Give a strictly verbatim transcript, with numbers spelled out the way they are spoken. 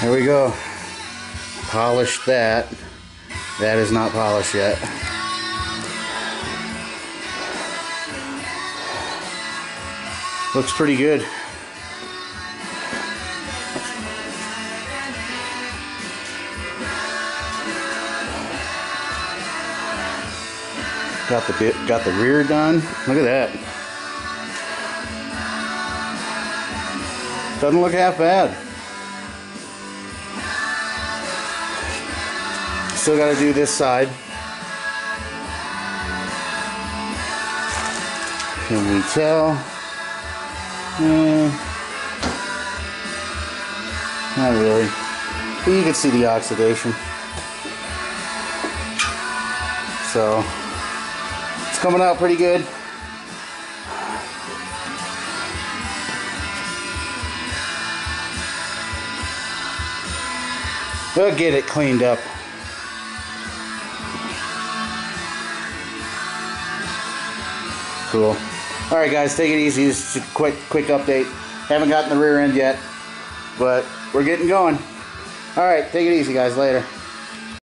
Here we go. Polished that. That is not polished yet. Looks pretty good. Got the bit, got the rear done. Look at that. Doesn't look half bad. Still got to do this side. Can we tell? Eh, not really. But you can see the oxidation. So it's coming out pretty good. We'll get it cleaned up. Cool. Alright guys, take it easy. This is a quick quick update. Haven't gotten the rear end yet, but we're getting going. Alright, take it easy guys. Later.